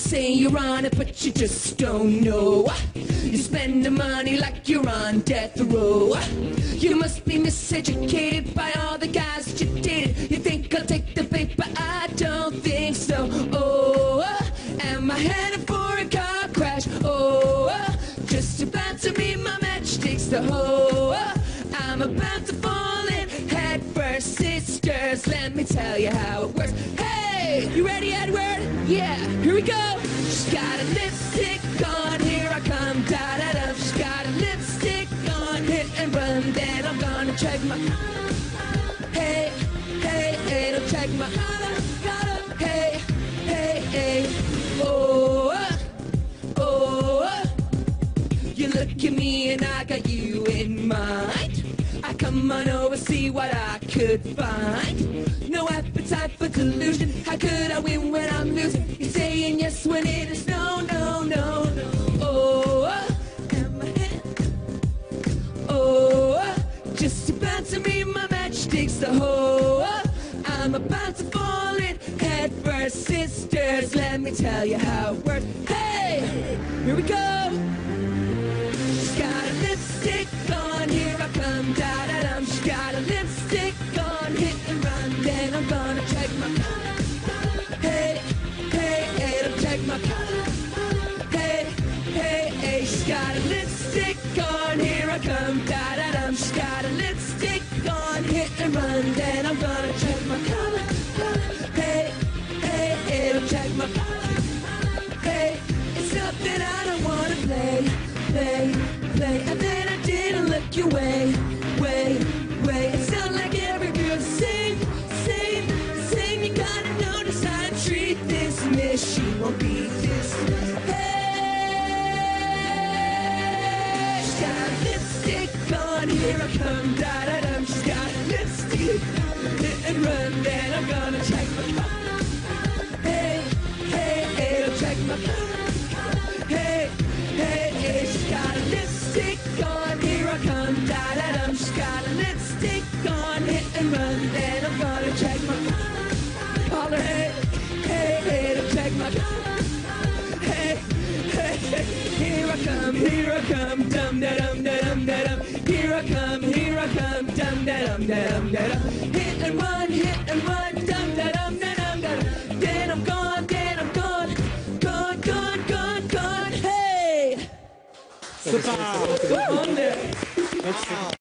say you're on it, but you just don't know. You spend the money like you're on death row. You must be miseducated by all the guys that you dated. You think I'll take the bait, but I don't think so. Oh, am I headed for a car crash? Oh, just about to be my matchsticks to hoe. I'm about to fall in head first, sisters. Let me tell you how it works. Hey, you ready, Edward? Yeah, here we go. She's got a lipstick on, here I come, da-da-da. She's got a lipstick on, hit and run, then I'm gonna check my... Hey, hey, hey, don't check my... Hey, hey, hey, oh, oh. You look at me and I got you in mind. I come on over, see what I could find. No appetite for delusion. How could I win when I'm losing? You're saying yes when it is no, no, no, no. Oh, and my head. Oh, just about to meet my matchsticks the hoe. I'm about to fall in head first, sisters. Let me tell you how it works. Hey, here we go. She's got a lipstick on, here I come, da-da-dum. She's got a lipstick on, hit and run, then I'm gonna check my... Hey, hey, hey, don't check my... Hey, hey, hey, she's got a lipstick on, here I come, da-da-dum. She's got a lipstick on, hit and run, then I'm gonna check my... Hey, hey, hey, don't check my... Hey, it's something I don't wanna play, and then I didn't look your way. It sounds like every girl sing. You gotta notice how to treat this miss. She won't be dismissed. Hey, she's got a lipstick on, here I come, da-da-dum. She's got a lipstick, hit and run, then I'm gonna check my car. Hey, hey, hey, don't check my car. Hey, hey, hey, she's got a lipstick on, here I come, da-da-dum. She's got a lipstick on, hit and run, then I'm gonna check my car. Call her, hey, hey, hey, don't check my car. Hey, hey, hey, here I come, dum-da-dum-da-dum-da-dum. Here I come, dum-da-dum-da-dum-da-dum. Hit and run, dum-da-dum-da-dum-da-dum. Then I'm gone, gone, hey! Super! Come on there.